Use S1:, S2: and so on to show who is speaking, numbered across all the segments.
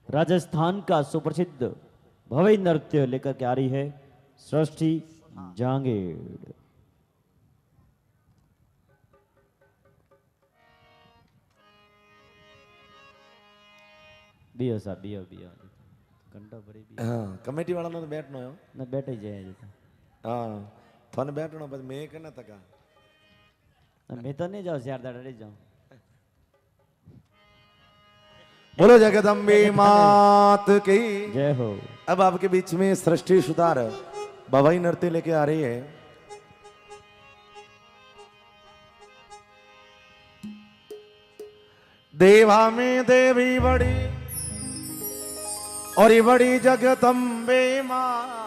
S1: राजस्थान का सुप्रसिद्ध भव्य नृत्य लेकर के आ रही है सृष्टि जांगेड़। बियो साहब बियो बियो घंटा भरी बियो।
S2: हाँ कमेटी वाला ने तो बैठनो है
S1: ना बैठ ही जाए तो
S2: हाँ थन बैठनो पर मैं करना तका
S1: मैं तो नहीं जाऊँ यार डर जाऊँ।
S2: बोलो जगदम्बे मात की
S1: जय हो।
S2: अब आपके बीच में सृष्टि सुधार भवाई नृत्य लेके आ रही है। देवा में देवी बड़ी और ये बड़ी जगदम्बे मां।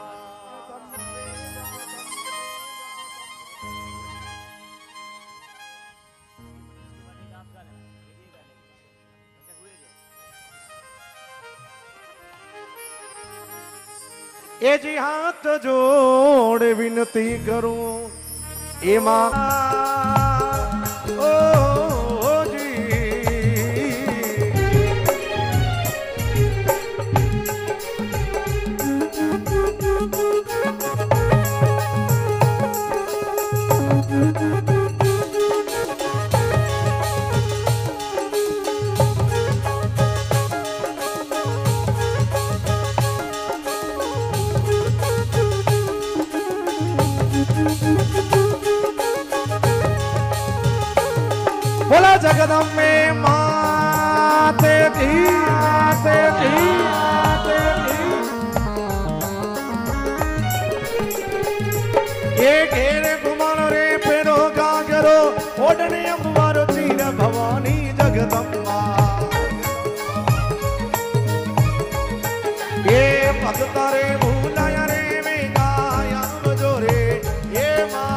S2: ये जी हाथ जोड़ विनती करूं ए मां ओ जी बोला जगदम्बे माते की माते की माते की। ये घेरे घुमानो रे पेरो गागरो ओडने अम्बारो चीर भवानी जगदम्बा। ये भगता रे भूलाया रे में गाया जोरे ये मां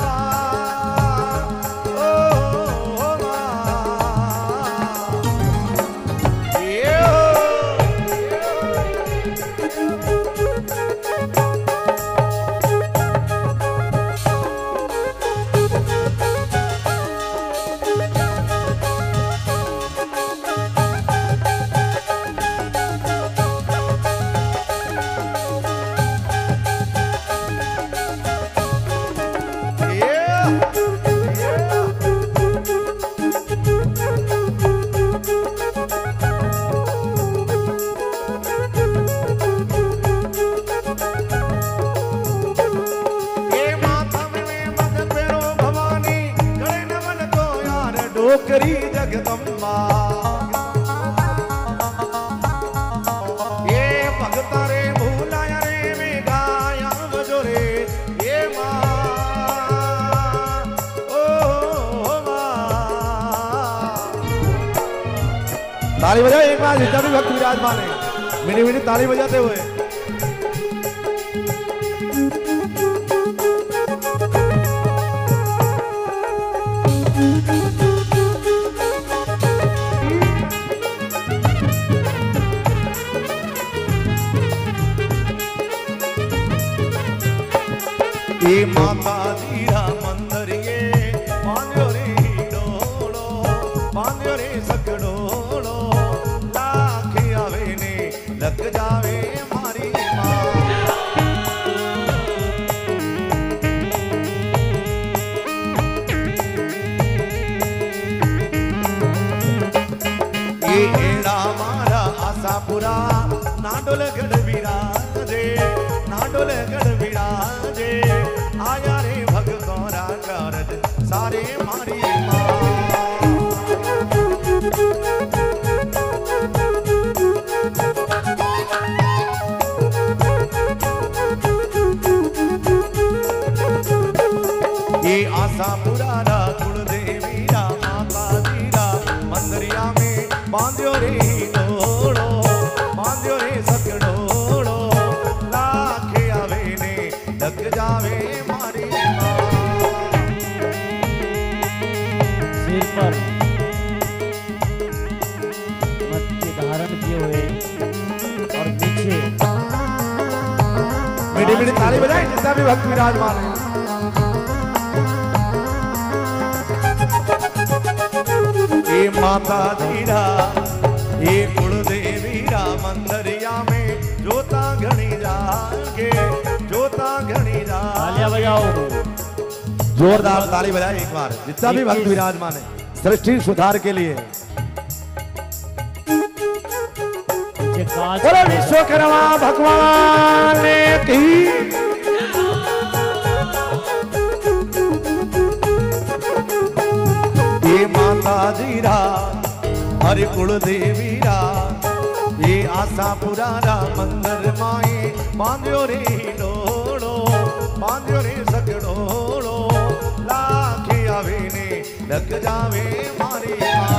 S2: डोकरी जगदम्बा। ये भगता रे भूलाया रे में गाया बजोरे ये मां ओ मां। ताली बजाओ एक बार जितना भी भक्त विराजमान है मीठी मीठी ताली बजाते हुए। ये माता जीरा मंदिर ये पांजो रे डोड़ो पांजो रे सकड़ोड़ो लाख आवे ने लग जावे मारी मां। ये एड़ा मारा आशापुरा नाडोल गढ़ विराजे नाडोल गढ़ विराजे आया रे भगतोरा कारज सारे मारी मां। ये आशा पुराना कुलदेवी रा माता जीरा मंदिरिया में बांध्यो रे डोड़ो बांध्यो रे सकड़ोड़ो लाख आवे ने लग जावे मारी मां।
S1: सिर पर मटके धारण किए हुए और पीछे
S2: मीठी मीठी ताली बजाए जितना भी भक्त विराजमान है। ये माता जीरा ये कुलदेवी रा
S1: तालियां बजाओ।
S2: जोरदार ताली बजाए एक बार, जितना भी भक्त विराजमान है सृष्टि सुधार के लिए। बोलो विश्वकर्मा भगवान की। ये माता जी रा हरि कुल देवी रा, ये आशा पुराना मंदिर माए बांध्यो रे डोड़ो, बांध्यो रे सगड़ोड़ो, लाखे आवे ने लग जावे मारी माँ।